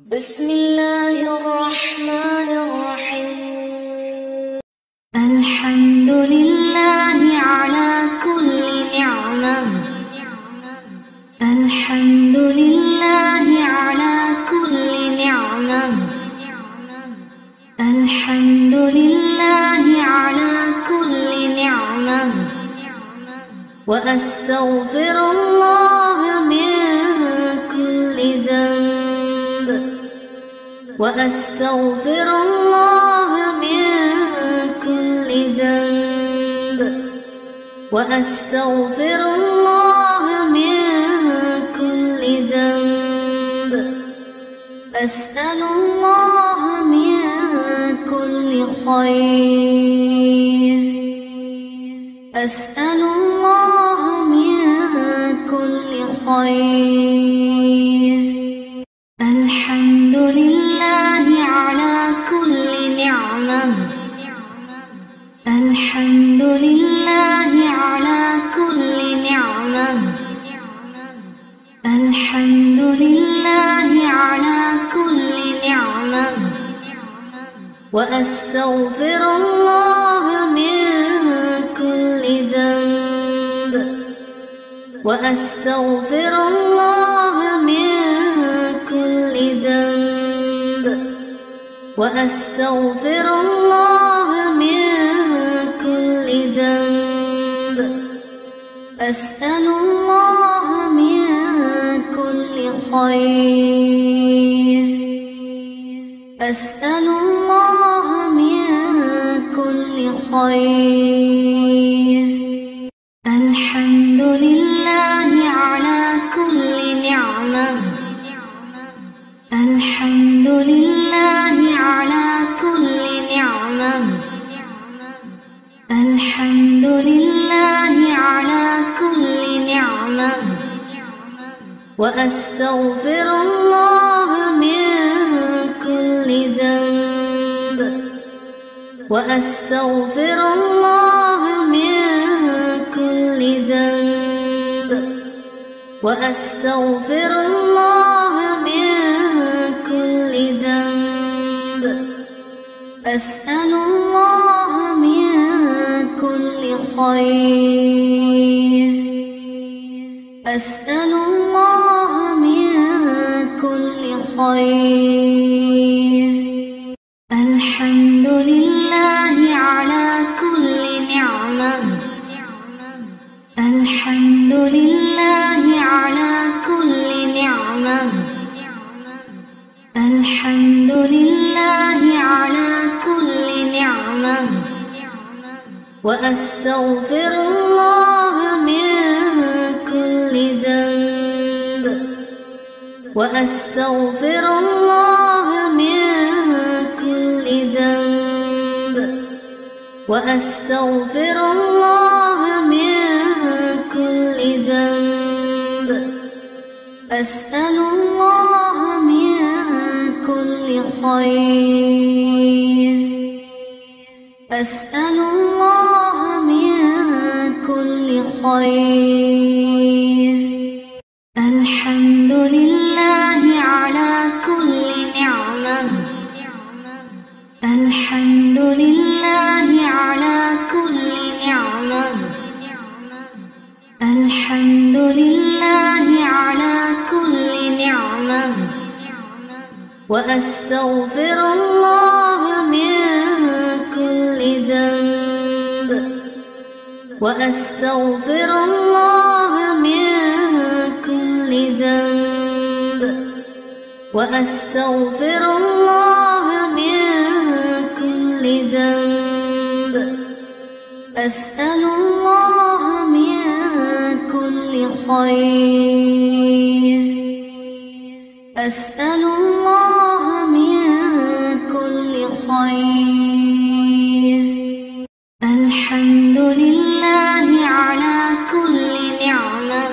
بسم الله الرحمن الرحيم. الحمد لله على كل نعمة. الحمد لله على كل نعمة. الحمد لله على كل نعمة. وأستغفر الله من كل ذنب. وأستغفر الله من كل ذنب. وأستغفر الله من كل ذنب. أسأل الله من كل خير. أسأل الله من كل خير. الحمد لله على كل نعمة. الحمد لله على كل نعمة. الحمد لله على كل نعمة. وأستغفر الله من كل ذنب. وأستغفر الله من كل ذنب. وأستغفر الله من كل ذنب. أسأل الله من كل خير. أسأل الله من كل خير. الحمد لله على كل نعمة. الحمد لله على كل نعمة. الحمد لله على كل نعمة. وأستغفر الله من كل ذنب. وأستغفر الله من كل ذنب. وأستغفر الله من كل ذنب. أسأل الله من كل خير. أسأل الله من كل خير. الحمد لله على كل نعمة. الحمد لله على كل نعمة. الحمد لله على كل نعمة. وأستغفر الله من كل ذنب. وأستغفر الله من كل ذنب. وأستغفر الله من كل ذنب. أسأل الله من كل خير. أسأل الله من كل خير. الحمد لله على كل نعمة. الحمد لله على كل نعمة. الحمد لله على كل نعمة. وأستغفر الله من كل ذنب. وأستغفر الله من كل ذنب. وأستغفر الله من كل ذنب. أسأل الله من كل خير. أسأل الله من كل خير. الحمد لله على كل نعمة.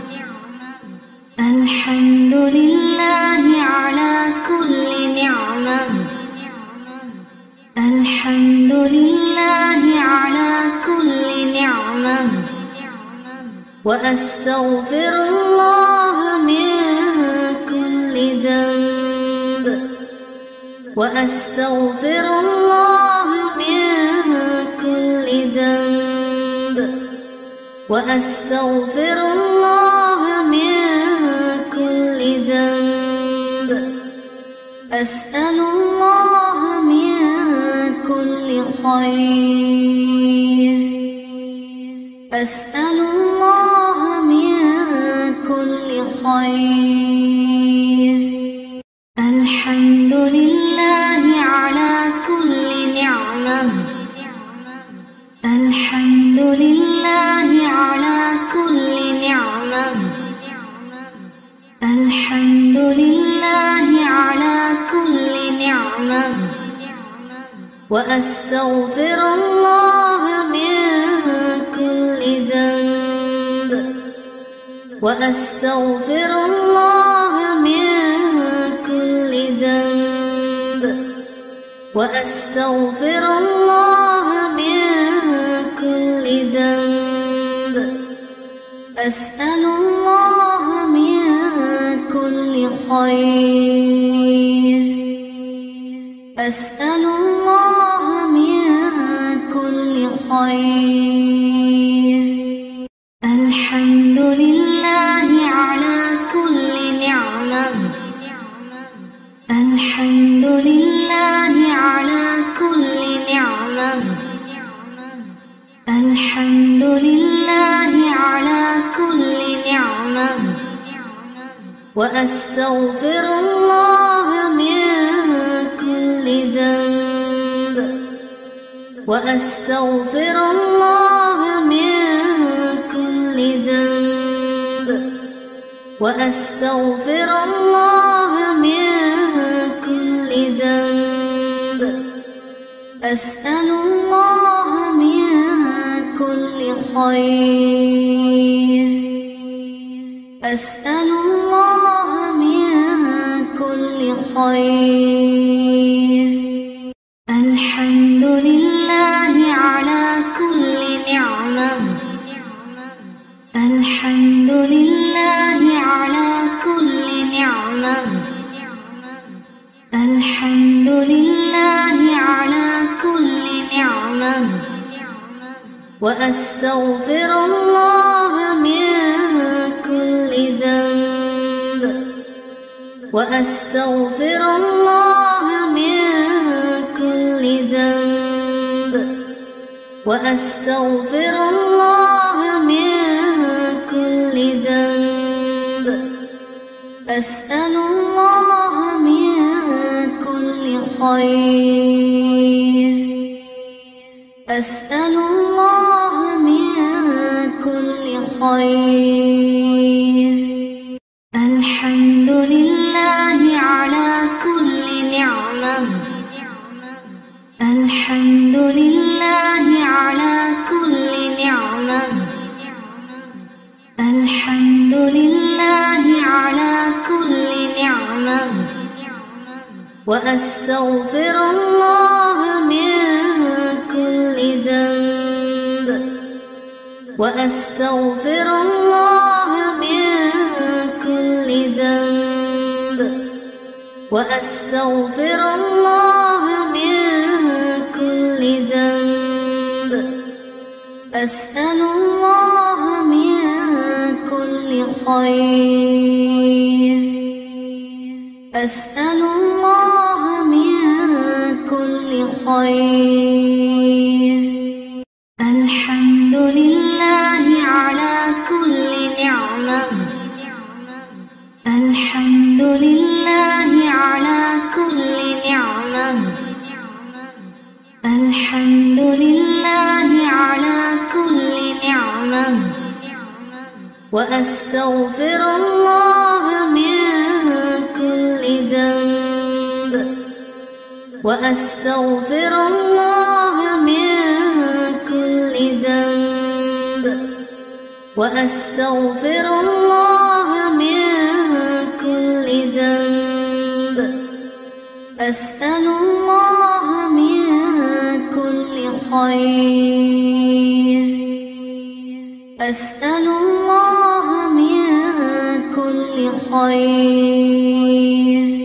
الحمد لله على كل نعمة. الحمد لله على كل نعمة. وأستغفر الله من كل ذنب. وأستغفر الله من كل ذنب وأستغفر الله من كل ذنب أسأل الله من كل خير أسأل الله من كل خير الحمد لله على كل نعمة الحمد لله على كل نعمة الحمد لله على كل نعمة وأستغفر الله من كل ذنب وأستغفر الله من كل ذنب وأستغفر الله من كل ذنب أسأل الله من كل خير أسأل الله من كل خير الحمد لله على كل نعمة الحمد لله على كل نعمة الحمد لله على كل نعمة وأستغفر الله من كل ذنب وأستغفر الله من كل ذنب وأستغفر الله من كل ذنب أسأل الله من كل خير أسأل الله من كل خير الحمد لله على كل نعمة الحمد لله على كل نعمة الحمد لله على كل نعمة وأستغفر الله من كل ذنب وأستغفر الله من كل ذنب وأستغفر الله من كل ذنب أسأل الله من كل خير أسأل الله من كل خير الحمد لله على كل نعمة الحمد لله على كل نعمة الحمد لله على كل نعمة وأستغفر الله من كل ذنب وأستغفر الله من كل ذنب وأستغفر الله من كل ذنب أسأل الله من كل خير أسأل الله من كل خير الحمد لله على كل نعمة الحمد لله على كل نعمة الحمد لله على كل نعمة وأستغفر الله من كل ذنب وأستغفر الله من كل ذنب وأستغفر الله من كل ذنب أسأل الله من كل خير أسأل الله من كل خير